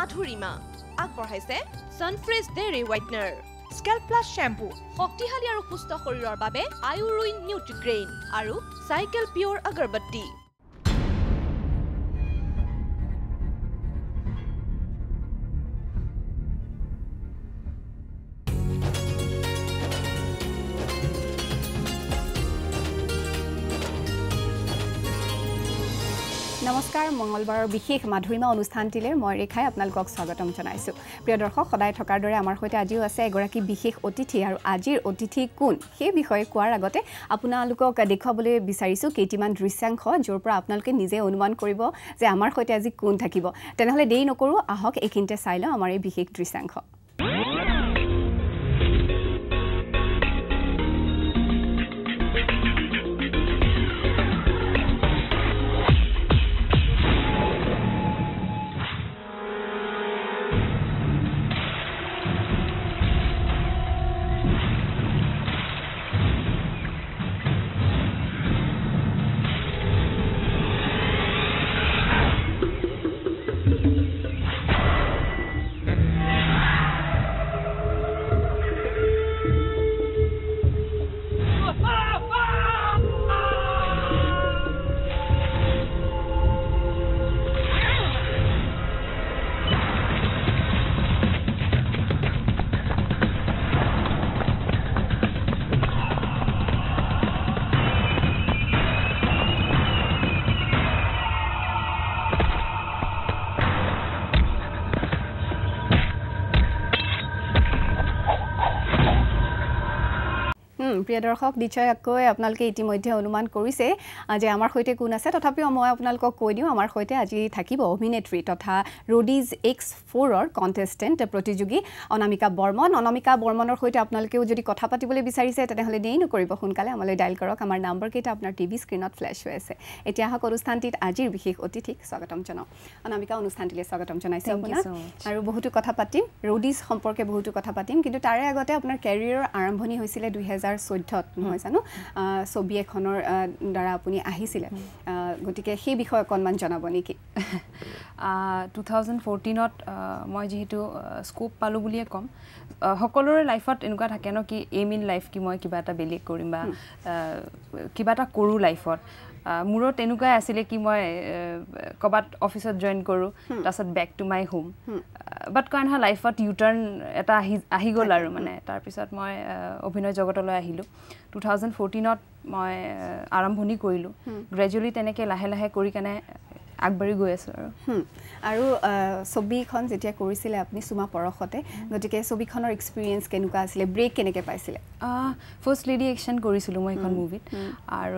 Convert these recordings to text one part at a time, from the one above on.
Madhurima আগবঢ়াইছে Sunfresh Dairy Whitener Scalp Plus Shampoo শক্তিশালী আৰু সুস্থ শৰীৰৰ বাবে আয়ুৰুইন নিউট্ৰিগ্ৰেইন আৰু Cycle Pure আগৰবত্তি নমস্কাৰ মঙ্গলবাৰৰ বিশেষ মাধুৰিমা অনুষ্ঠানটিলে মই ৰেখাই আপোনালোকক স্বাগতম জনাইছো প্ৰিয় দৰ্শক সদায় থকাৰ দৰে আমাৰ হৈতে আজিও আছে এগৰাকী বিশেষ অতিথি আৰু আজিৰ অতিথি কোন সেই বিষয়ে কোৱাৰ আগতে আপোনালোকক দেখুৱাবলৈ বিচাৰিছো কেইটিমান দৃশ্যাংশ যৰ পৰা আপোনালোকে নিজে অনুমান কৰিব যে আমাৰ হৈতে আজি কোন থাকিব তেনেহলে দেৰি নকৰো আহক এইখিনিতে চাই লওঁ আমাৰ এই বিশেষ দৃশ্যাংশ প্ৰিয় দৰ্শক নিশ্চয়কৈ আপোনালোকে ইতিমধ্যে অনুমান কৰিছে যে আমাৰ হৈতে কোন আছে তথাপিও মই আপোনালোকক কৈ দিওঁ আমাৰ হৈতে আজি থাকিব অভিনেত্ৰী তথা ৰোডিজ X4 ৰ কন্টেস্টেন্ট প্ৰতিযোগী অনামিকা বৰ্মনৰ হৈতে আপোনালোকেও যদি কথা পাতিবলৈ বিচাৰিছে তেনেহলে দেৰি নকৰিব সোনকালে আমালৈ ডায়াল কৰক আমাৰ নম্বৰ কেইটা আপোনাৰ টিভি স্ক্ৰিনত ফ্ল্যাশ হৈ আছে এতিয়া আহক অনুষ্ঠানটিত আজিৰ বিশেষ অতিথিক স্বাগতম জনাও অনামিকা অনুষ্ঠানটিলে স্বাগতম জনাইছো আপোনাক আৰু বহুতো কথা পাতিম ৰোডিজ সম্পৰ্কে বহুতো কথা পাতিম কিন্তু তাৰে আগতে আপোনাৰ কেৰিয়াৰৰ আৰম্ভণি হৈছিল 2014 নহয় জানো ছবি এখনৰ দ্বাৰা আপুনি আহিছিলে গতিকে সেই বিষয়ে অকণমান জনাব নেকি 2014ত মই যেহেতু স্কোপ পালো বুলিয়ে কম সকলোৰে লাইফত এনেকুৱা থাকে ন কি এম ইন লাইফ কি মই কিবা এটা বেলেগ কৰিম বা কিবা এটা কৰো লাইফত মোৰো তেনেকুৱাই আছিল কি মই কবাত অফিসত জয়েন কৰো তাৰছত back to my home but kind of লাইফত ইউ টাৰ্ন এটা আহি গ'ল আৰু মানে তাৰ পিছত মই অভিনয় জগতলৈ আহিলো 2014ত মই আৰম্ভণি কৰিলো গ্ৰেজুৱেলি তেনেকৈ লাহে লাহে কৰি কেনে আগবাঢ়ি গৈ আছো আৰু ছবিখন যেতিয়া কৰিছিলে আপুনি সুমা পৰখতে গতিকে ছবিখনৰ এক্সপেৰিয়েন্স কেনেকুৱা আছিল ব্ৰেক কেনেকৈ পাইছিলে ফাৰ্স্ট লেডি একচন কৰিছিলো মই এখন মুভিত আৰু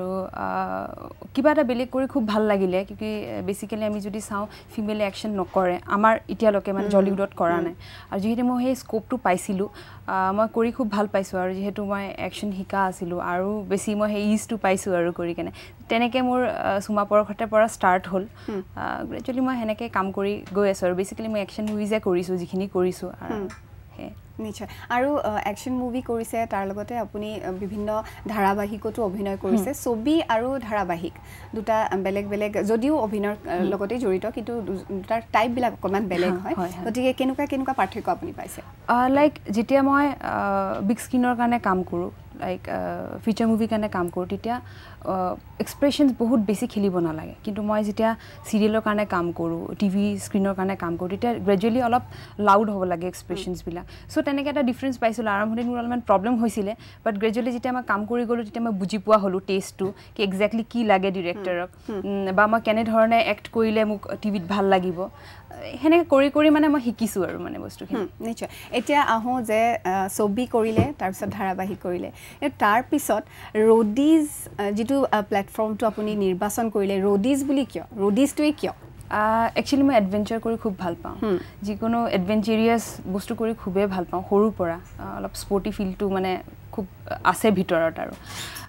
কিবা এটা বেলেগ কৰি খুব ভাল লাগিলে কিকি বেসিক্যালি আমি যদি চাও ফিমেল একচন নকৰে আমাৰ ইতিয়ালৈকে মানে জলিউডত কৰা নাই আৰু যেহেতু মই সেই স্কোপটো পাইছিলো মই কৰি খুব ভাল পাইছো আৰু যেহেতু মই একচন শিকা আছিলো আৰু বেছি মই সেই ইজটো পাইছো আৰু কৰি কেনে তেনেকৈ মোৰ সুমা পৰখতে পৰা ষ্টাৰ্ট হ'ল গ্ৰেজুৱেলি মই হেনেকে কাম কৰি গৈ আছো আৰু বেসিক্যালি মই একচন মুভিজে কৰিছো যিখিনি কৰিছো আৰু নিশ্চয় আৰু একচন মুভি কৰিছে তাৰ লগতে আপুনি বিভিন্ন ধাৰাবাহিকতো অভিনয় কৰিছে ছবি আৰু ধাৰাবাহিক দুটা বেলেগ বেলেগ যদিও অভিনয়ৰ লগতে জড়িত কিন্তু দুটাৰ টাইপ বিলাক অকমান বেলেগ হয় গতিকে কেনেকুৱা পাৰ্থক্য আপুনি পাইছে লাইক যেতিয়া মই বিগ স্ক্ৰিনৰ কাৰণে কাম কৰো লাইক ফিচাৰ মুভি কাৰণে কাম কৰো তেতিয়া এক্সপ্ৰেশনস বহুত বেছি খেলিব নালাগে কিন্তু মই যেতিয়া সিৰিয়েলৰ কাৰণে কাম কৰো টিভি স্ক্ৰিনৰ কাৰণে কাম কৰো তেতিয়া গ্ৰেজুৱেলি অলপ লাউড হ'ব লাগে এক্সপ্ৰেশনস বিলাক সো তেনেকৈ এটা ডিফাৰেন্স পাইছিল আৰম্ভণিত মোৰ অলপমান প্ৰবলেম হৈছিলে বাট গ্ৰেজুৱেলি যেতিয়া মই কাম কৰি গলো তেতিয়া মই বুজি পোৱা হলো টেষ্টটো কি এক্স্যাক্টলি কি লাগে ডিৰেক্টৰক বা মই কেনে ধৰণে এক্ট কৰিলে মোক টিভিত ভাল লাগিব হেনে কৰি মানে মই শিকিছো আৰু মানে বস্তুখিনি নিশ্চয় এতিয়া আহো যে ছবি কৰিলে তাৰ পিছত ধাৰাবাহিক কৰিলে তাৰ পিছত ৰোডিজ যেটো প্ল্যাটফৰ্মটো আপুনি নিৰ্বাচন কৰিলে ৰোডিজ বুলি কিয় ৰোডিজটোৱে কিয় একচুয়ালি মই এডভেঞ্চাৰ কৰি খুব ভাল পাওঁ যিকোনো এডভেঞ্চাৰিয়াছ বস্তু কৰি খুবেই ভাল পাওঁ সৰুৰ পৰা অলপ স্পৰ্টি ফিলটো মানে খুব আছে ভিতৰত আৰু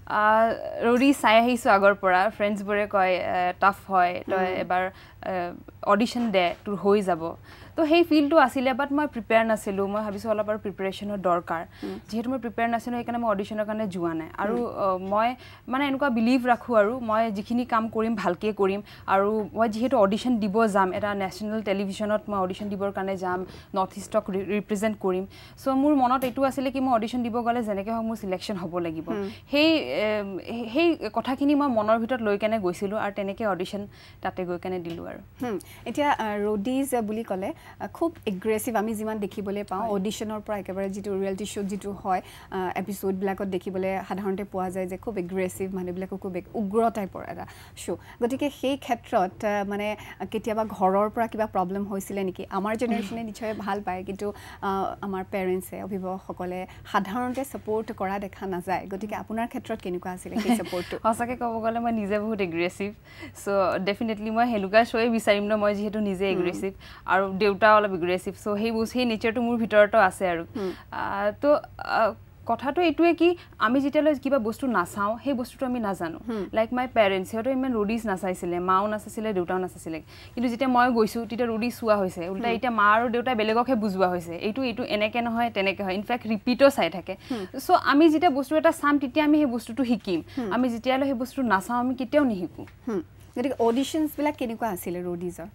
ৰডি চাই আহিছোঁ আগৰ পৰা ফ্ৰেণ্ডছবোৰে কয় টাফ হয় তই এবাৰ অডিশ্যন দে তোৰ হৈ যাব তো সেই ফিলটো আছিলে বাট মই প্ৰিপেয়াৰ নাছিলোঁ মই ভাবিছোঁ অলপ আৰু প্ৰিপেৰেশ্যনৰ দৰকাৰ যিহেতু মই প্ৰিপেয়াৰ নাছিলোঁ সেইকাৰণে মই অডিশ্যনৰ কাৰণে যোৱা নাই আৰু মই মানে এনেকুৱা বিলিভ ৰাখোঁ আৰু মই যিখিনি কাম কৰিম ভালকৈ কৰিম আৰু মই যিহেতু অডিশ্যন দিব যাম এটা নেশ্যনেল টেলিভিশ্যনত মই অডিশ্যন দিবৰ কাৰণে যাম নৰ্থ ইষ্টক ৰিপ্ৰেজেণ্ট কৰিম চ' মোৰ মনত এইটো আছিলে কি মই অডিশ্যন দিব গ'লে যেনেকৈ হওক মোৰ চিলেকশ্যন হ'ব লাগিব সেই কথাখিনি মই মনৰ ভিতৰত লৈ কেনে গৈছিলোঁ আৰু তেনেকৈ অডিশ্যন তাতে গৈ কেনে দিলোঁ আৰু এতিয়া ৰডিজ বুলি ক'লে খুব এগ্ৰেছিভ আমি যিমান দেখিবলৈ পাওঁ অডিশ্যনৰ পৰা একেবাৰে যিটো ৰিয়েলিটি শ্ব'ত যিটো হয় এপিছ'ডবিলাকত দেখিবলৈ সাধাৰণতে পোৱা যায় যে খুব এগ্ৰেছিভ মানুহবিলাকো খুব উগ্ৰ টাইপৰ এটা শ্ব' গতিকে সেই ক্ষেত্ৰত মানে কেতিয়াবা ঘৰৰ পৰা কিবা প্ৰব্লেম হৈছিলে নেকি আমাৰ জেনেৰেশ্যনে নিশ্চয় ভাল পায় কিন্তু আমাৰ পেৰেণ্টছে অভিভাৱকসকলে সাধাৰণতে ছাপোৰ্ট কৰা দেখা নাযায় গতিকে আপোনাৰ ক্ষেত্ৰত কেনেকুৱা আছিলে সেই ছাপোৰ্টটো সঁচাকৈ ক'ব গ'লে মই নিজে বহুত এগ্ৰেছিভ চ' ডেফিনেটলি মই সেনেকুৱা শ্ব'য়ে বিচাৰিম ন মই যিহেতু নিজে এগ্ৰেছিভ আৰু দেউতা অলপ এগ্ৰেছিভ চ' সেই নেচাৰটো মোৰ ভিতৰতো আছে আৰু তো কথাটো এইটোৱে কি আমি যেতিয়ালৈ কিবা বস্তু নাচাওঁ সেই বস্তুটো আমি নাজানো লাইক মাই পেৰেণ্টছ সিহঁতে ইমান ৰডিজ নাচাইছিলে মাও নাচাইছিলে দেউতাও নাচাইছিলে কিন্তু যেতিয়া মই গৈছোঁ তেতিয়া ৰডিজ চোৱা হৈছে উল্টা এতিয়া মা আৰু দেউতাই বেলেগকহে বুজোৱা হৈছে এইটো এনেকৈ নহয় তেনেকৈ হয় ইনফেক্ট ৰিপিটো চাই থাকে চ' আমি যেতিয়া বস্তু এটা চাম তেতিয়া আমি সেই বস্তুটো শিকিম আমি যেতিয়ালৈ সেই বস্তুটো নাচাওঁ আমি কেতিয়াও নিশিকোঁ গতিকে অডিশ্যনছবিলাক কেনেকুৱা আছিলে ৰডিজৰ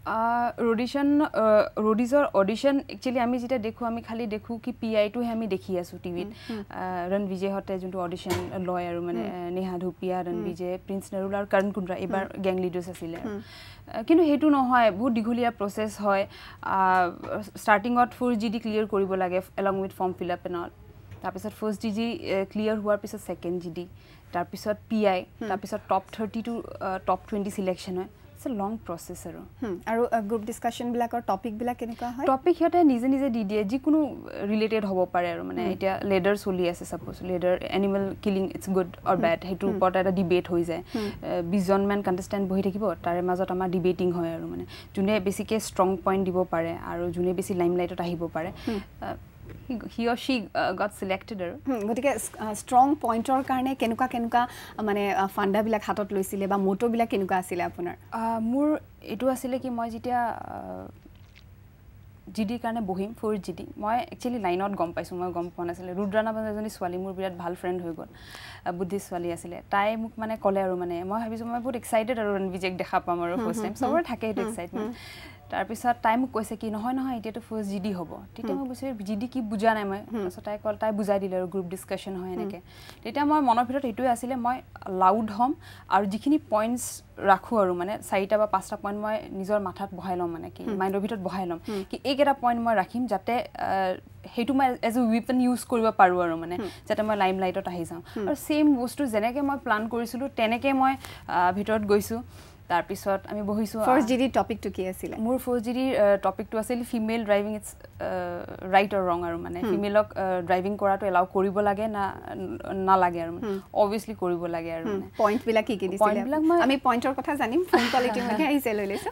অডিশ্যন একচুৱেলি আমি যেতিয়া দেখোঁ আমি খালি দেখোঁ কি PIটোহে আমি দেখি আছোঁ টিভিত ৰণবিজয়হঁতে যোনটো অডিশ্যন লয় আৰু মানে নেহা ধুপিয়া ৰণবিজয় প্ৰিন্স নৰুল আৰু কৰণ কুন্দ্ৰা এইবাৰ গেং লিডাৰ্ছ আছিলে কিন্তু সেইটো নহয় বহুত দীঘলীয়া প্ৰচেছ হয় ষ্টাৰ্টিঙত 4GD ক্লিয়াৰ কৰিব লাগে along with form fill up and all তাৰপিছত 1st GD ক্লিয়াৰ হোৱাৰ পিছত 2nd GD তাৰপিছত PI তাৰপিছত টপ 30 টু টপ 20 চিলেকশ্যন হয় ইটছ এ লং প্ৰচেছ আৰু গ্ৰুপ ডিছকাশ্যনবিলাকৰ টপিকবিলাক কেনেকুৱা হয় টপিক সিহঁতে নিজে নিজে দি দিয়ে যিকোনো ৰিলেটেড হ'ব পাৰে আৰু মানে এতিয়া লেডাৰ চলি আছে suppose ladder animal killing it's good or bad সেইটোৰ ওপৰত এটা ডিবেট হৈ যায় 20জনমান কণ্টেষ্টেণ্ট বহি থাকিব তাৰে মাজত আমাৰ ডিবেটিং হয় আৰু মানে যোনে বেছিকৈ ষ্ট্ৰং পইণ্ট দিব পাৰে আৰু যোনে বেছি লাইমলাইটত আহিব পাৰে he or she got selected আৰু গতিকে ষ্ট্ৰং পইণ্টৰ কাৰণে কেনেকুৱা মানে ফাণ্ডাবিলাক হাতত লৈছিলে বা মোটোবিলাক কেনেকুৱা আছিলে আপোনাৰ মোৰ এইটো আছিলে কি মই যেতিয়া GDৰ কাৰণে বহিম 4GD মই একচুৱেলি লাইনত গম পাইছোঁ মই গম পোৱা নাছিলে ৰুদ্ৰানা এজনী ছোৱালী মোৰ বিৰাট ভাল ফ্ৰেণ্ড হৈ গ'ল বুদ্ধিষ্ট ছোৱালী আছিলে তাই মোক মানে ক'লে আৰু মানে মই ভাবিছোঁ মই বহুত এক্সাইটেড আৰু ৰণবিজয়ক দেখা পাম আৰু ফাৰ্ষ্ট টাইম চবৰে থাকে সেইটো এক্সাইটমেণ্ট তাৰপিছত তাই মোক কৈছে কি নহয় এতিয়াতো 1st GD হ'ব তেতিয়া মই কৈছোঁ GD কি বুজা নাই মই তাৰপিছত তাই বুজাই দিলে আৰু গ্ৰুপ ডিছকাশ্যন হয় এনেকৈ তেতিয়া মই মনৰ ভিতৰত এইটোৱে আছিলে মই লাউড হ'ম আৰু যিখিনি পইণ্টছ ৰাখোঁ আৰু মানে 4টা বা 5টা পইণ্ট মই নিজৰ মাথাত বহাই ল'ম মানে কি মাইণ্ডৰ ভিতৰত বহাই ল'ম কি এইকেইটা পইণ্ট মই ৰাখিম যাতে সেইটো মই এজ এ ৱেপন ইউজ কৰিব পাৰোঁ আৰু মানে যাতে মই লাইমলাইটত আহি যাওঁ আৰু ছেইম বস্তু যেনেকৈ মই প্লান কৰিছিলোঁ তেনেকৈ মই ভিতৰত গৈছোঁ তাৰপিছত আমি বহিছোঁ 1st GD টপিকটো কি আছিলে মোৰ 1st GD টপিকটো আছিল female driving it's right or wrong আৰু মানে ফিমেলক ড্ৰাইভিং কৰাটো এলাউ কৰিব লাগে না নালাগে আৰু অবভিয়াছলি কৰিব লাগে আৰু মানে পইণ্টবিলাক কি দিছিলে আমি পইণ্টৰ কথা জানিম ফোন কল ইতিমধ্যে আহিছে লৈ লৈছোঁ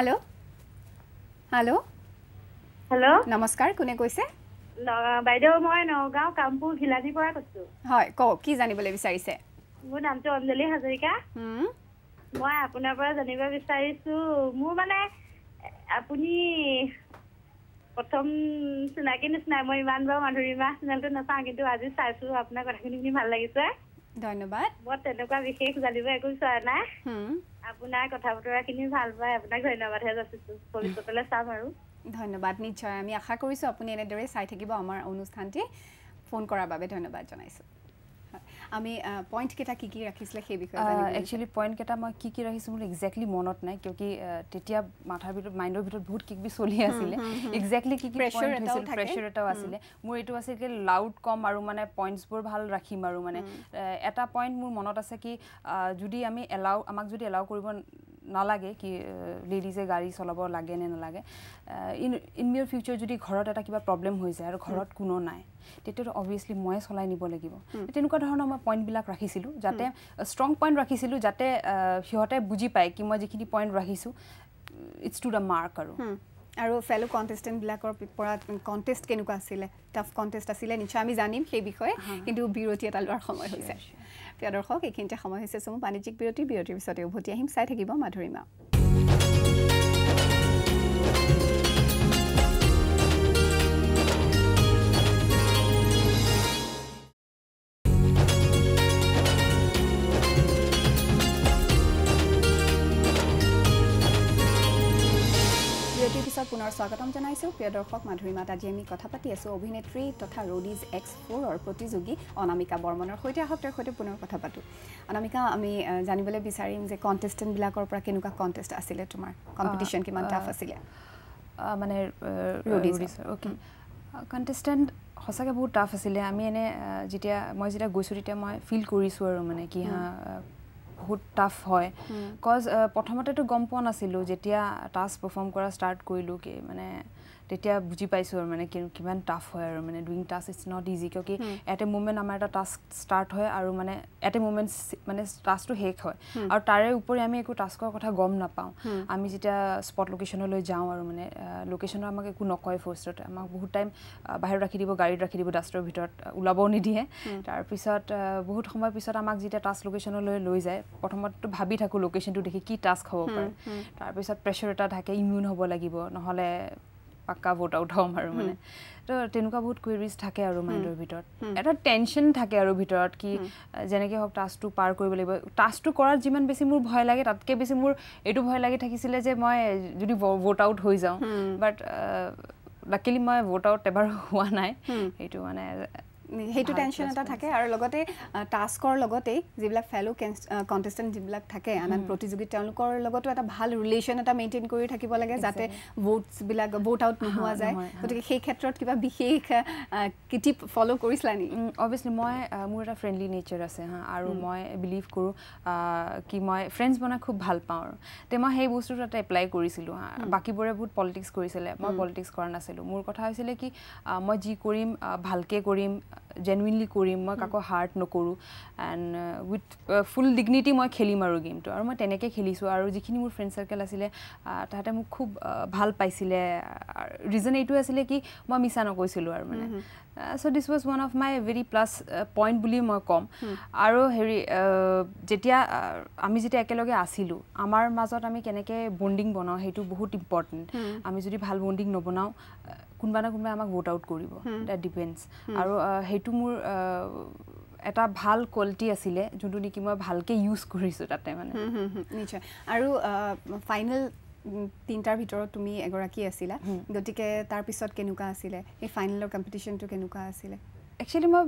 হেল্ল' নমস্কাৰ কোনে কৈছে বাইদেউ মই নগাঁও কামপুৰ ঘিলানিৰ পৰা কৈছোঁ হয় কওক কি জানিবলৈ বিচাৰিছে মোৰ নামটো অঞ্জলি হাজৰিকা মই আপোনাৰ পৰা জানিব বিচাৰিছোঁ মোৰ মানে আপুনি প্ৰথম চিনাকি নিচিনা মই ইমান বাৰু মাধুৰীমা চেনেলটো নাচাওঁ কিন্তু আজি চাইছোঁ আপোনাৰ কথাখিনি শুনি ভাল লাগিছে ধন্যবাদ মই তেনেকুৱা বিশেষ জানিব একো চোৱা নাই আপোনাৰ কথা বতৰাখিনি ভাল পায় আপোনাক ধন্যবাদহে যাচিছোঁ ভৱিষ্যতলৈ চাম আৰু ধন্যবাদ নিশ্চয় আমি আশা কৰিছোঁ আপুনি এনেদৰে চাই থাকিব আমাৰ অনুষ্ঠানটি ফোন কৰাৰ বাবে ধন্যবাদ জনাইছোঁ আমি পইণ্ট কেইটা কি ৰাখিছিলে সেই বিষয়ে একচুৱেলি পইণ্ট কেইটা মই কি ৰাখিছোঁ মোৰ এক্সেক্টলি মনত নাই কিয়কি তেতিয়া মাথাৰ ভিতৰত মাইণ্ডৰ ভিতৰত বহুত কিবি চলি আছিলে এক্সেক্টলি কি প্ৰেছাৰ এটাও আছিলে মোৰ এইটো আছিল কি লাউড কম আৰু মানে পইণ্টছবোৰ ভাল ৰাখিম আৰু মানে এটা পইণ্ট মোৰ মনত আছে কি যদি আমাক যদি এলাউ কৰিব নালাগে কি লেডিজে গাড়ী চলাব লাগে নে নালাগে ইন মিয়ৰ ফিউচাৰ যদি ঘৰত এটা কিবা প্ৰব্লেম হৈ যায় আৰু ঘৰত কোনো নাই তেতিয়াতো অবভিয়াছলি ময়ে চলাই নিব লাগিব তেনেকুৱা ধৰণৰ মই পইণ্টবিলাক ৰাখিছিলোঁ যাতে ষ্ট্ৰং পইণ্ট ৰাখিছিলোঁ যাতে সিহঁতে বুজি পায় কি মই যিখিনি পইণ্ট ৰাখিছোঁ ইটছ টু দ্য মাৰ্ক আৰু আৰু ফেলো কণ্টেষ্টেণ্ট বিলাকৰ পৰা কণ্টেষ্ট কেনেকুৱা আছিলে টাফ কণ্টেষ্ট আছিলে নিশ্চয় আমি জানিম সেই বিষয়ে কিন্তু বিৰতি এটা লোৱাৰ সময় হৈছে প্ৰিয় দৰ্শক এইখিনিতে সময় হৈছে চমু বাণিজ্যিক বিৰতিৰ পিছতে উভতি আহিম চাই থাকিব মাধুৰিমা পুনৰ স্বাগতম জনাইছো প্ৰিয় দৰ্শক মাধুৰিমাত আজি আমি কথা পাতি আছো অভিনেত্ৰী তথা ৰোডিজ X4 ৰ প্ৰতিযোগী অনামিকা বৰ্মনৰ সৈতে আহতৰ সৈতে পুনৰ কথা পাতো অনামিকা আমি জানিবলৈ বিচাৰিম যে কণ্টেষ্টেণ্ট বিলাকৰ পৰা কেনেকুৱা কণ্টেষ্ট আছিলে তোমাৰ কম্পিটিশন কিমান টাফ আছিলে মানে ৰোডিজ ওকে কণ্টেষ্টেণ্ট হসাকে বহুত টাফ আছিলে আমি এনে মই যেতিয়া গৈছো তেতিয়া মই ফিল কৰিছো আৰু মানে কি বহুত টাফ হয় কজ প্ৰথমতেতো গম পোৱা নাছিলো যেতিয়া টাস্ক পাৰফৰ্ম কৰা ষ্টাৰ্ট কৰিলো কি মানে তেতিয়া বুজি পাইছো আৰু মানে কিমান টাফ হয় আৰু মানে doing task it's not easy কিয়কি এট এ মোমেন্ট আমাৰ এটা টাস্ক ষ্টাৰ্ট হয় আৰু মানে এট এ মোমেন্ট মানে টাস্কটো শেষ হয় আৰু তাৰে উপৰি আমি একো টাস্কৰ কথা গম নাপাওঁ আমি যেতিয়া স্পট লোকেশ্যনলৈ যাওঁ আৰু মানে লোকেশ্যনৰ আমাক একো নকয় ফাৰ্ষ্টত আমাক বহুত টাইম বাহিৰত ৰাখি দিব গাড়ীত ৰাখি দিব ডাষ্টৰ ভিতৰত ওলাবও নিদিয়ে তাৰপিছত বহুত সময়ৰ পিছত আমাক যেতিয়া টাস্ক লোকেশ্যনলৈ লৈ যায় প্ৰথমতে ভাবি থাকো লোকেশ্যনটো দেখি কি টাস্ক হ'ব পাৰে তাৰপিছত প্ৰেছাৰ এটা থাকে ইমিউন হ'ব লাগিব নহ'লে পাক্কা ভোট আউট হ'ম আৰু মানে তো তেনেকুৱা বহুত কুৱেৰিজ থাকে আৰু মাইণ্ডৰ ভিতৰত এটা টেনশ্যন থাকে আৰু ভিতৰত কি যেনেকৈ হওক টাস্কটো পাৰ কৰিব লাগিব টাস্কটো কৰাত যিমান বেছি মোৰ ভয় লাগে তাতকৈ বেছি মোৰ এইটো ভয় লাগি থাকিছিলে যে মই যদি ভোট আউট হৈ যাওঁ বাট লাকিলি মই ভোট আউট এবাৰ হোৱা নাই সেইটো মানে হেতু টেনশন এটা থাকে আৰু লগতে টাস্কৰ লগতে যিবিলাক ফেলো কণ্টেষ্টেণ্ট যিবিলাক থাকে আনন্দ প্ৰতিযোগী তেওঁলোকৰ লগতো এটা ভাল ৰিলেশ্যন এটা মেইনটেইন কৰি থাকিব লাগে যাতে ভোটছ বিলাক ভোট আউট নোহোৱা যায় গতিকে সেই ক্ষেত্ৰত কিবা বিশেষ কিটিপ ফলো কৰিছলা নি অবভিয়াছলি মই মোৰ এটা ফ্ৰেণ্ডলি নেচাৰ আছে আৰু মই বিলিভ কৰোঁ কি মই ফ্ৰেণ্ডছ বনাই খুব ভাল পাওঁ আৰু তে মই সেই বস্তুটো এটা এপ্লাই কৰিছিলোঁ বাকীবোৰে বহুত পলিটিক্স কৰিছিলে মই পলিটিক্স কৰা নাছিলোঁ মোৰ কথা হৈছিলে কি মই যি কৰিম ভালকৈ কৰিম জেনুইনলি কৰিম মই কাকো হাৰ্ট নকৰোঁ এণ্ড উইথ ফুল ডিগনিটি মই খেলিম আৰু গেমটো আৰু মই তেনেকৈ খেলিছোঁ আৰু যিখিনি মোৰ ফ্ৰেণ্ড চাৰ্কেল আছিলে তাহাঁতে মোক খুব ভাল পাইছিলে ৰিজন এইটো আছিলে কি মই মিছা নকৈছিলোঁ আৰু মানে so' this was one of my very plus point বুলি মই ক'ম আৰু হেৰি যেতিয়া আমি যেতিয়া একেলগে আছিলোঁ আমাৰ মাজত আমি কেনেকৈ বণ্ডিং বনাওঁ সেইটো বহুত ইম্পৰ্টেণ্ট আমি যদি ভাল বণ্ডিং নবনাওঁ কোনোবা না কোনোবাই আমাক ভোট আউট কৰিব ডেট ডিপেণ্ডছ আৰু সেইটো মোৰ এটা ভাল কোৱালিটি আছিলে যোনটো নেকি মই ভালকৈ ইউজ কৰিছোঁ তাতে মানে নিশ্চয় আৰু ফাইনেল তিনটাৰ ভিতৰত তুমি এগৰাকী আছিলা গতিকে তাৰপিছত কেনেকুৱা আছিলে এই ফাইনেলৰ কম্পিটিশ্যনটো কেনেকুৱা আছিলে একচুৱেলি মই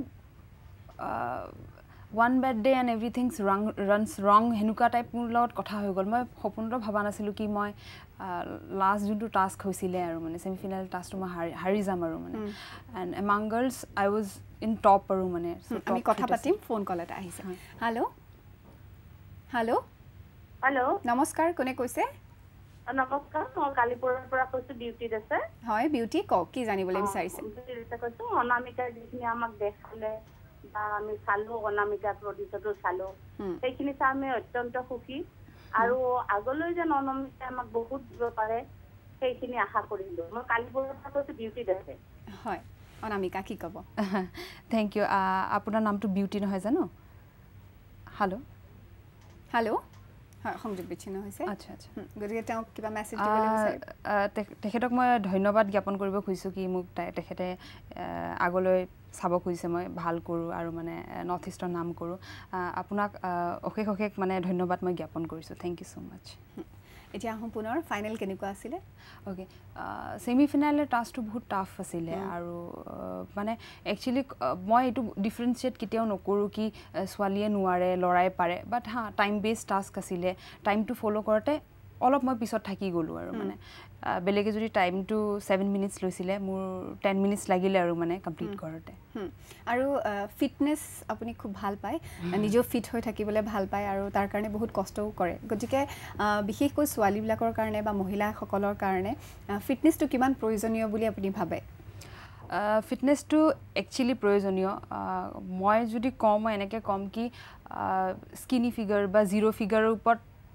one bad day and everything's runs wrong সেনেকুৱা টাইপ মোৰ লগত কথা হৈ গ'ল মই সপোনতো ভবা নাছিলোঁ কি মই লাষ্ট যোনটো টাস্ক হৈছিলে আৰু মানে ছেমি ফাইনেল টাস্কটো মই হাৰি যাম আৰু মানে and among girls I was in top আৰু মানে আমি কথা পাতিম ফোন কল এটা আহিছে হেল্ল' হেল্ল' হেল্ল' নমস্কাৰ কোনে কৈছে নমস্কাৰ মই কালিপুৰৰ পৰা কৈছোঁ বিউটি আছে হয় বিউটি কওক কি জানিবলৈ বিচাৰিছে কৈছোঁ অনামিকাৰ যিখিনি আমাক দেখালে বা আমি চালোঁ অনামিকাৰ প্ৰতিযোগিতাটো চালোঁ সেইখিনি চাই আমি অত্যন্ত সুখী আৰু আগলৈ যেন অনামিকাই আমাক বহুত দিব পাৰে সেইখিনি আশা কৰিলোঁ মই কালিপুৰৰ পৰা কৈছোঁ বিউটি আছে হয় অনামিকা কি ক'ব থেংক ইউ আপোনাৰ নামটো বিউটি নহয় জানো হেল্ল' হেল্ল' হয় সংযোগ বিচ্ছিন্ন হৈছে আচ্ছা আচ্ছা গতিকে তেওঁক কিবা মেছেজ দিবলৈ বিচাৰিব তেখেতক মই ধন্যবাদ জ্ঞাপন কৰিব খুজিছোঁ কি মোক তেখেতে আগলৈ চাব খুজিছে মই ভাল কৰোঁ আৰু মানে নৰ্থ ইষ্টৰ নাম কৰোঁ আপোনাক অশেষ অশেষ মানে ধন্যবাদ মই জ্ঞাপন কৰিছোঁ থেংক ইউ ছ' মাছ এতিয়া আহোঁ পুনৰ ফাইনেল কেনেকুৱা আছিলে অ'কে ছেমি ফাইনেলৰ টাস্কটো বহুত টাফ আছিলে আৰু মানে একচুৱেলি মই এইটো ডিফাৰেঞ্চিয়েট কেতিয়াও নকৰোঁ কি ছোৱালীয়ে নোৱাৰে ল'ৰাই পাৰে বাট টাইম বেছড টাস্ক আছিলে টাইমটো ফ'ল' কৰোঁতে অলপ মই পিছত থাকি গ'লোঁ আৰু মানে বেলেগে যদি টাইমটো 7 মিনিটছ লৈছিলে মোৰ 10 মিনিটছ লাগিলে আৰু মানে কমপ্লিট কৰোঁতে আৰু ফিটনেছ আপুনি খুব ভাল পায় নিজেও ফিট হৈ থাকিবলৈ ভাল পায় আৰু তাৰ কাৰণে বহুত কষ্টও কৰে গতিকে বিশেষকৈ ছোৱালীবিলাকৰ কাৰণে বা মহিলাসকলৰ কাৰণে ফিটনেছটো কিমান প্ৰয়োজনীয় বুলি আপুনি ভাবে ফিটনেছটো একচুৱেলি প্ৰয়োজনীয় মই যদি কওঁ মই এনেকৈ ক'ম কি স্কিনি ফিগাৰ বা জিৰ' ফিগাৰৰ ওপৰত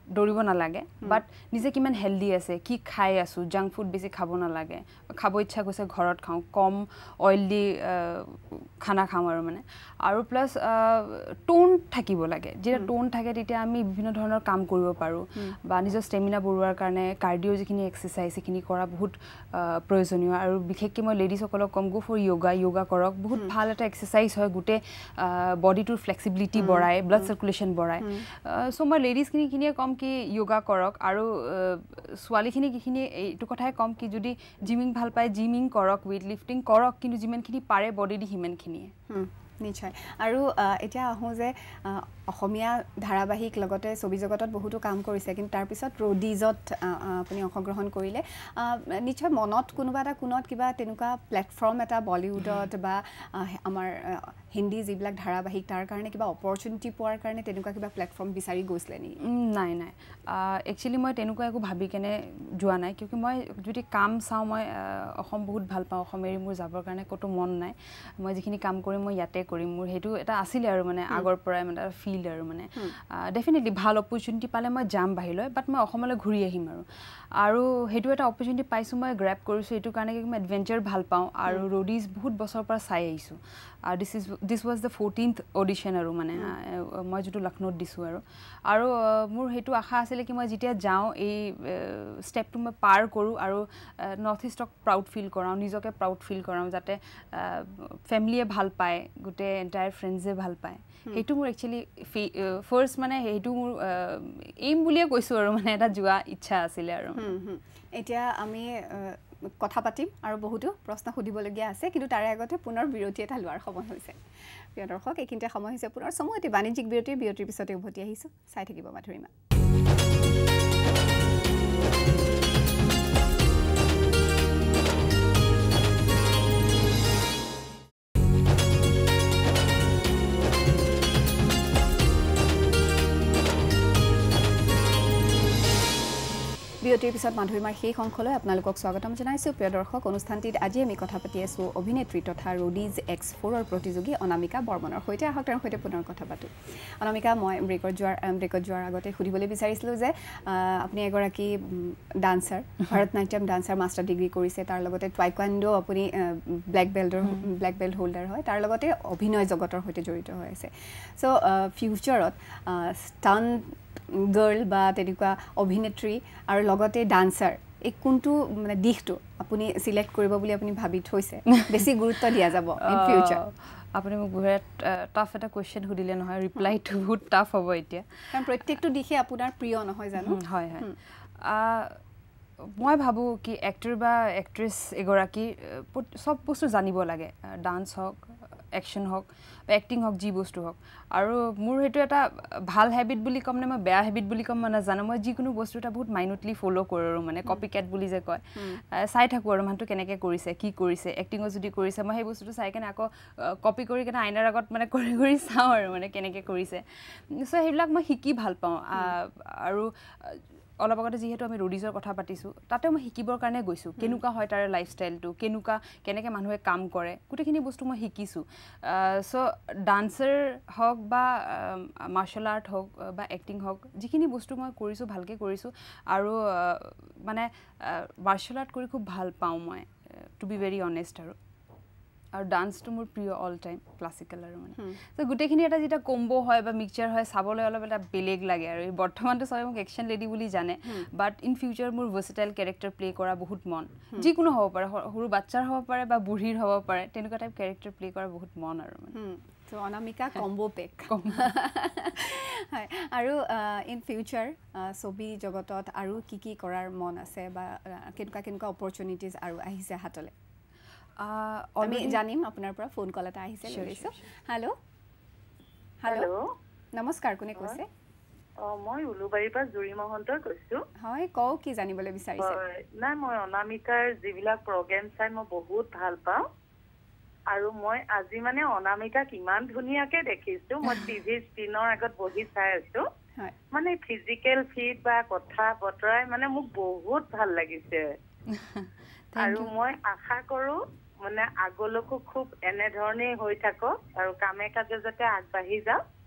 দৌৰিব নালাগে বাট নিজে কিমান হেল্ডি আছে কি খাই আছোঁ জাংক ফুড বেছি খাব নালাগে খাব ইচ্ছা গৈছে ঘৰত খাওঁ কম অইলি খানা খাওঁ আৰু মানে আৰু প্লাছ টোন থাকিব লাগে যেতিয়া টোন থাকে তেতিয়া আমি বিভিন্ন ধৰণৰ কাম কৰিব পাৰোঁ বা নিজৰ ষ্টেমিনা বঢ়োৱাৰ কাৰণে কাৰ্ডিঅ' যিখিনি এক্সাৰচাইজ সেইখিনি কৰা বহুত প্ৰয়োজনীয় আৰু বিশেষকৈ মই লেডিজসকলক কম গো ফৰ য়োগা কৰক বহুত ভাল এটা এক্সাৰচাইজ হয় গোটেই বডিটোৰ ফ্লেক্সিবিলিটি বঢ়ায় ব্লাড চাৰ্কুলেশ্যন বঢ়ায় চ' মই লেডিজখিনিয়ে ক'ম কি য়োগা কৰক আৰু ছোৱালীখিনিখিনি এইটো কথাই ক'ম কি যদি জিমিং ভাল পায় জিমিং কৰক ৱেইট লিফটিং কৰক কিন্তু যিমানখিনি পাৰে বডি দি সিমানখিনিয়ে নিশ্চয় আৰু এতিয়া আহোঁ যে অসমীয়া ধাৰাবাহিক লগতে ছবি জগতত বহুতো কাম কৰিছে কিন্তু তাৰপিছত ৰডিজত আপুনি অংশগ্ৰহণ কৰিলে নিশ্চয় মনত কোনোবা এটা কোণত কিবা তেনেকুৱা প্লেটফৰ্ম এটা বলিউডত বা আমাৰ হিন্দী যিবিলাক ধাৰাবাহিক তাৰ কাৰণে কিবা অপৰচুনিটি পোৱাৰ কাৰণে তেনেকুৱা কিবা প্লেটফৰ্ম বিচাৰি গৈছিলে নেকি নাই একচুৱেলি মই তেনেকুৱা একো ভাবি কেনে যোৱা নাই কিয়কি মই যদি কাম চাওঁ মই অসম বহুত ভাল পাওঁ অসম এৰি মোৰ যাবৰ কাৰণে ক'তো মন নাই মই যিখিনি কাম কৰিম মই ইয়াতে কৰিম মোৰ সেইটো এটা আছিলে আৰু মানে আগৰ পৰাই মানে এটা ফিল্ড আৰু মানে ডেফিনেটলি ভাল অপৰচুনিটি পালে মই যাম বাহিৰলৈ বাট মই অসমলৈ ঘূৰি আহিম আৰু সেইটো এটা অপৰচুনিটি পাইছোঁ মই গ্ৰেপ কৰিছোঁ এইটো কাৰণে কি মই এডভেঞ্চাৰ ভাল পাওঁ আৰু ৰডিজ বহুত বছৰৰ পৰা চাই আহিছোঁ দিছ ৱাজ দ্য 14th অডিশ্যন আৰু মানে মই যিটো লক্ষ্ণৌত দিছোঁ আৰু মোৰ সেইটো আশা আছিলে কি মই যেতিয়া যাওঁ এই ষ্টেপটো মই পাৰ কৰোঁ আৰু নৰ্থ ইষ্টক প্ৰাউড ফিল কৰাওঁ নিজকে প্ৰাউড ফিল কৰাওঁ যাতে ফেমিলিয়ে ভাল পায় গোটেই এণ্টায়াৰ ফ্ৰেণ্ডছে ভাল পায় সেইটো মোৰ একচুৱেলি ফাৰ্ষ্ট মানে সেইটো মোৰ এইম বুলিয়ে কৈছোঁ আৰু মানে এটা যোৱা ইচ্ছা আছিলে আৰু এতিয়া আমি কথা পাতিম আৰু বহুতো প্ৰশ্ন সুধিবলগীয়া আছে কিন্তু তাৰে আগতে পুনৰ বিৰতি এটা লোৱাৰ সময় হৈছে প্ৰিয় দৰ্শক এইখিনিতে সময় হৈছে পুনৰ চমুকৈ বাণিজ্যিক বিৰতিৰ পিছতে উভতি আহিছোঁ চাই থাকিব মাধুৰিমা বিৰতিৰ পিছত মাধুৰিমাৰ শেষ অংশলৈ আপোনালোকক স্বাগতম জনাইছোঁ প্ৰিয় দৰ্শক অনুষ্ঠানটিত আজি আমি কথা পাতি আছোঁ অভিনেত্ৰী তথা ৰডিজ X4ৰ প্ৰতিযোগী অনামিকা বৰ্মনৰ সৈতে আহক তেওঁৰ সৈতে পুনৰ কথা পাতোঁ অনামিকা মই ব্ৰেকত যোৱাৰ আগতে সুধিবলৈ বিচাৰিছিলোঁ যে আপুনি এগৰাকী dancer Bharatanatyam dancer master degree কৰিছে তাৰ লগতে টাইকোৱাণ্ডো আপুনি ব্লেক বেল্ট হোল্ডাৰ হয় তাৰ লগতে অভিনয় জগতৰ সৈতে জড়িত হৈ আছে চ' ফিউচাৰত ষ্টাণ্ট গাৰ্ল বা তেনেকুৱা অভিনেত্ৰী আৰু লগতে ডান্সাৰ এই কোনটো মানে দিশটো আপুনি সিলেক্ট কৰিব বুলি আপুনি ভাবি থৈছে বেছি গুৰুত্ব দিয়া যাব ইন ফিউচাৰ আপুনি মোক বহুত টাফ এটা কোৱেশ্চন সুধিলে নহয় ৰিপ্লাইটো বহুত টাফ হ'ব এতিয়া কাৰণ প্ৰত্যেকটো দিশে আপোনাৰ প্ৰিয় নহয় জানো হয় মই ভাবোঁ কি এক্টৰ বা এক্ট্ৰেছ এগৰাকী চব বস্তু জানিব লাগে ডান্স হওক একশ্যন হওক বা এক্টিং হওক যি বস্তু হওক আৰু মোৰ সেইটো এটা ভাল হেবিট বুলি ক'ম নে মই বেয়া হেবিট বুলি ক'ম মই নাজানো মই যিকোনো বস্তু এটা বহুত মাইনুটলি ফ'ল' কৰোঁ আৰু মানে কপি কেট বুলি যে কয় চাই থাকোঁ আৰু মানুহটো কেনেকৈ কৰিছে কি কৰিছে এক্টিঙত যদি কৰিছে মই সেই বস্তুটো চাই কেনে আকৌ কপি কৰি কেনে আইনাৰ আগত মানে কৰি চাওঁ আৰু মানে কেনেকৈ কৰিছে চ' সেইবিলাক মই শিকি ভাল পাওঁ আৰু অলপ আগতে যিহেতু আমি ৰডিজৰ কথা পাতিছোঁ তাতেও মই শিকিবৰ কাৰণে গৈছোঁ কেনেকুৱা হয় তাৰে লাইফষ্টাইলটো কেনেকৈ মানুহে কাম কৰে গোটেইখিনি বস্তু মই শিকিছোঁ চ' ডান্সাৰ হওক বা মাৰ্চেল আৰ্ট হওক বা এক্টিং হওক যিখিনি বস্তু মই কৰিছোঁ ভালকৈ কৰিছোঁ আৰু মানে মাৰ্চেল আৰ্ট কৰি খুব ভাল পাওঁ মই টু বি ভেৰি অনেষ্ট আৰু ডান্সটো মোৰ প্ৰিয় অল টাইম ক্লাছিকেল আৰু মানে ত' গোটেইখিনি এটা যেতিয়া কম্বো হয় বা মিক্সচাৰ হয় চাবলৈ অলপ এটা বেলেগ লাগে আৰু বৰ্তমানটো চবে মোক একশ্যন লেডি বুলি জানে বাট ইন ফিউচাৰ মোৰ ভাৰ্চেটাইল কেৰেক্টাৰ প্লে কৰা বহুত মন যিকোনো হ'ব পাৰে সৰু বাচ্চাৰ হ'ব পাৰে বা বুঢ়ীৰ হ'ব পাৰে তেনেকুৱা টাইপ কেৰেক্টাৰ প্লে কৰা বহুত মন আৰু মানে ত' অনামিকা কম্বো পেক হয় আৰু ইন ফিউচাৰ ছবি জগতত আৰু কি কৰাৰ মন আছে বা কেনেকুৱা অপৰচুনিটিজ আৰু আহিছে হাতলৈ আমি জানিম আপোনাৰ পৰা ফোন কল এটা আহিছে লৈছোঁ হেল্ল' নমস্কাৰ কোনে কৈছে মই উলুবাৰীৰ পৰা জুৰি মহন্তই কৈছোঁ হয় কওঁ কি জানিবলৈ বিচাৰিছে নাই মই অনামিকাৰ যিবিলাক প্ৰগ্ৰেম চাই মই বহুত ভাল পাওঁ আৰু মই আজি মানে অনামিকাক ইমান ধুনীয়াকৈ দেখিছোঁ মই টিভি স্ক্ৰীণৰ আগত বহি চাই আছোঁ মানে ফিজিকেল ফিট বা কথা বতৰাই মানে মোক বহুত ভাল লাগিছে আৰু মই আশা কৰোঁ মানে আগলৈকো খুব এনেধৰণেই হৈ থাকক আৰু কামে কাজে যাতে আগবাঢ়ি যাওক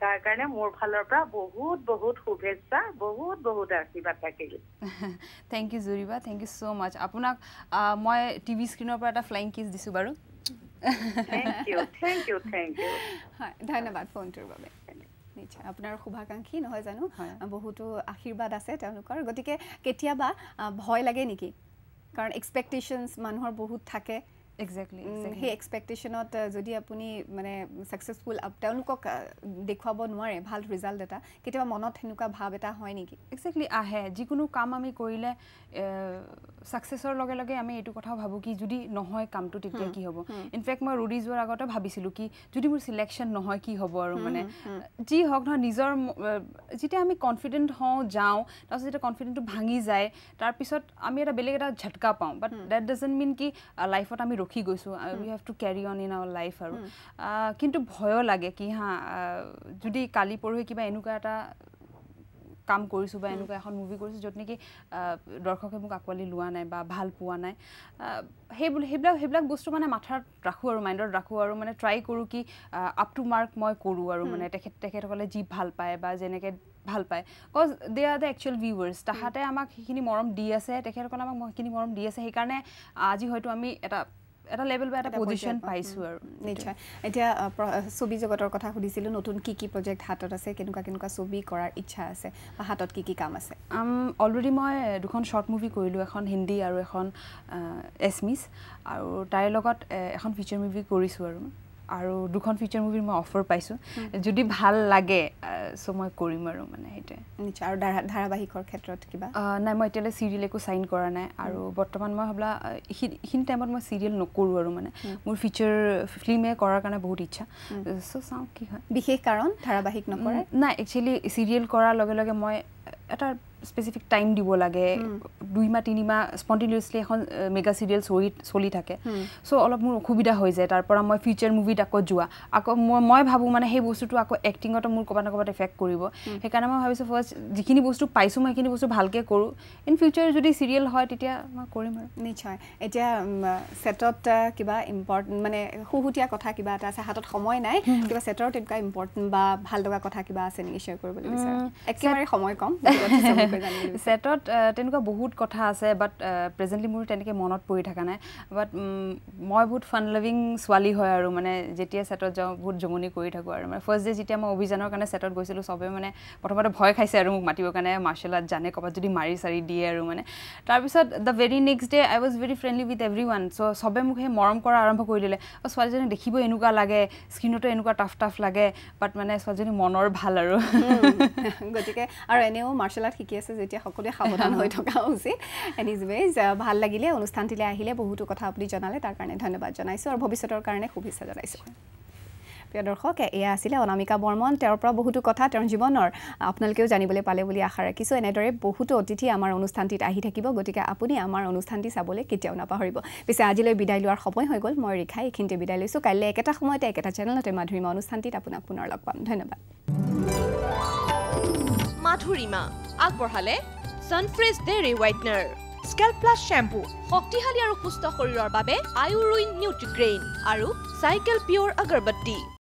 তাৰ কাৰণে মোৰ ফালৰ পৰা বহুত বহুত শুভেচ্ছা বহুত আশীৰ্বাদ থাকিল thank you Juriba thank you so much আপোনাক মই টিভি স্ক্ৰিনৰ পৰা এটা ফ্লাইং কিছ দিছো বাৰু থ্যাংক ইউ হয় ধন্যবাদ ফোনটোৰ বাবে নিশ্চয় আপোনাৰ শুভাকাংক্ষী নহয় জানো বহুতো আশীৰ্বাদ আছে তেওঁলোকৰ গতিকে কেতিয়াবা ভয় লাগে নেকি কাৰণ এক্সপেক্টেশনছ মানুহৰ বহুত থাকে এক্স্যাক্টলি সেই এক্সপেক্টেশনত যদি আপুনি মানে সাকসেসফুল তেওঁলোকক দেখুৱাব নোৱাৰে ভাল ৰিজাল্ট এটা কেতিয়াবা মনত হেনুকা ভাৱ এটা হয় নেকি এক্স্যাক্টলি আহে যিকোনো কাম আমি কৰিলে সাকসেসৰ লগে লগে আমি এটো কথা ভাবো কি যদি নহয় কামটো তেতিয়া কি হ'ব ইনফেক্ট মই ৰুডি যোৱাৰ আগতে ভাবিছিলো কি যদি মোৰ সিলেকশন নহয় কি হ'ব আৰু মানে যি হক নহয় নিজৰ যেটা আমি কনফিডেন্ট হওঁ যাও তাৰপিছত যেটা কনফিডেন্টটো ভাঙি যায় তাৰ পিছত আমি এটা বেলেগ এটা ঝটকা পাওঁ বাট দ্যাট ডাজন্ট মিন কি লাইফত আমি ৰখি গৈছো we have to carry on in our life আৰু কিন্তু ভয় লাগে কি হা যদি কালি পৰহি কিবা এনুকা এটা কাম কৰিছো বা এনুকা এখন মুভি কৰিছো যত নেকি দৰ্শকে মোক আকৱালি লোৱা নাই বা ভাল পোৱা নাই হেবিলাক বস্তু মানে মাথাত ৰাখো আৰু মাইন্ডত ৰাখো আৰু মানে ট্ৰাই কৰো কি আপ টু মাৰ্ক মই কৰো আৰু মানে তেখেতসকলে যি ভাল পায় বা যেনেকে ভাল পায় cause they are the actual viewers তাহাতে আমাক সেইখিনি মৰম দি আছে তেখেতসকলে আমাক সেইখিনি মৰম দি আছে সেইকাৰণে আজি হয়তো আমি এটা লেভেল বা এটা পজিশন পাইছো আৰু নিশ্চয় এতিয়া ছবি জগতৰ কথা সুধিছিলো নতুন কি প্ৰজেক্ট হাতত আছে কেনেকুৱা ছবি কৰাৰ ইচ্ছা আছে বা হাতত কি কাম আছে অলৰেডি মই দুখন শৰ্ট মুভি কৰিলো এখন হিন্দী আৰু এখন এছমিছ আৰু তাইৰ লগত এখন ফিচাৰ মুভি কৰিছো আৰু দুখন ফিচাৰ মুভিৰ মই অফাৰ পাইছো যদি ভাল লাগে সো মই কৰিম আৰু মানে হেতে নিশ্চয় আৰু ধাৰাবাহিকৰ ক্ষেত্ৰত কিবা নাই মই এতিয়ালে সিৰিয়েল একো সাইন কৰা নাই আৰু বৰ্তমান মই ভাবলা হিন টাইমত মই সিৰিয়েল নকৰো আৰু মানে মোৰ ফিচাৰ ফিল্মে কৰাৰ কাৰণে বহুত ইচ্ছা সো চাও কি হয় বিশেষ কাৰণ ধাৰাবাহিক নকৰে নাই একচুয়ালি সিৰিয়েল কৰাৰ লগে লগে মই এটা স্পেসিফিক টাইম দিব লাগে 2 মাহ 3 মাহ স্পন্টেনিয়াসলি এখন মেগা সিরিয়াল চলি থাকে সো অলপ মোৰ অসুবিধা হৈ যায় তাৰ পৰা মই ফিউচাৰ মুভিত আকৌ যোৱা আকৌ মই ভাবু মানে সেই বস্তুটো আকৌ এক্টিংত মোৰ কবা না কবা এফেক্ট কৰিব সেইকাৰণে মই ভাবিছো ফাৰ্স্ট যিখিনি বস্তু পাইছো মই সেইখিনি বস্তু ভালকে কৰো ইন ফিউচাৰ যদি সিৰিয়েল হয় তেতিয়া মই কৰিম আৰু নিশ্চয় এতিয়া সেটত কিবা ইম্পৰ্টেন্ট মানে হুহুটিয়া কথা কিবা এটা আছে হাতত সময় নাই কিবা সেটৰ তেনেকা ইম্পৰ্টেন্ট বা ভাল লগা কথা কিবা আছে নেকি শেয়াৰ কৰিবলৈ বিচাৰে একেবাৰে সময় কম সেটত তেনেকুৱা বহুত কথা আছে বাট প্ৰেজেন্টলি মোৰ তেনেকে মনত পৰি থকা নাই বাট মই বহুত ফান লাভিং সোৱালি হয় আৰু মানে যেতিয়া সেটত যাও বহুত জমনি কৰি থাকো আৰু মানে ফাৰ্স্ট ডে যেতিয়া মই অভিযানৰ কাৰণে সেটত গৈছিলো সবে মানে প্ৰথমতে ভয় খাইছে আৰু মোক মাতিবৰ কাৰণে মাৰ্শাল আৰ্ট জানে কবাত যদি মাৰি সাৰি দিয়ে আৰু মানে তাৰ পিছত the very next day I was very friendly with everyone so সবে মোক হে মৰম কৰা আৰম্ভ কৰি দিলে ছোৱালীজনী দেখিব এনেকুৱা লাগে স্ক্ৰিনতো এনেকুৱা টাফ লাগে বাট মানে ছোৱালীজনী মনৰ ভাল আৰু গতিকে আৰু এনেও মাৰ্শাল আৰ্ট শিকি আছে যেতিয়া সকলোৱে সাৱধান হৈ থকা উচিত এনিৱেজ ভাল লাগিলে অনুষ্ঠানটিলে আহিলে বহুতো কথা আপুনি জনালে তাৰ কাৰণে ধন্যবাদ জনাইছো আৰু ভৱিষ্যতৰ কাৰণে শুভেচ্ছা জনাইছো প্ৰিয় দৰ্শক এয়া আছিল অনামিকা বৰ্মন তেওঁৰ পৰা বহুতো কথা তেওঁৰ জীৱনৰ আপোনালোকেও জানিবলৈ পালে বুলি আশা ৰাখিছো এনেদৰে বহুতো অতিথি আমাৰ অনুষ্ঠানটিত আহি থাকিব গতিকে আপুনি আমাৰ অনুষ্ঠানটি চাবলৈ কেতিয়াও নাপাহৰিব পিছে আজিলৈ বিদায় লোৱাৰ সময় হৈ গ'ল মই ৰেখাই এইখিনিতে বিদায় লৈছো কাইলৈ একেটা সময়তে একেটা চেনেলতে মাধুৰিমা অনুষ্ঠানটিত আপোনাক পুনৰ লগ পাম ধন্যবাদ মাধুৰিমা আগবঢ়ালে Sunfresh dairy whitener scalp plus shampoo শক্তিশালী আৰু সুস্থ শৰীৰৰ বাবে আয়ুৰুইন নিউট্ৰিগ্ৰেইন আৰু চাইকেল পিয়ৰ আগৰবত্তি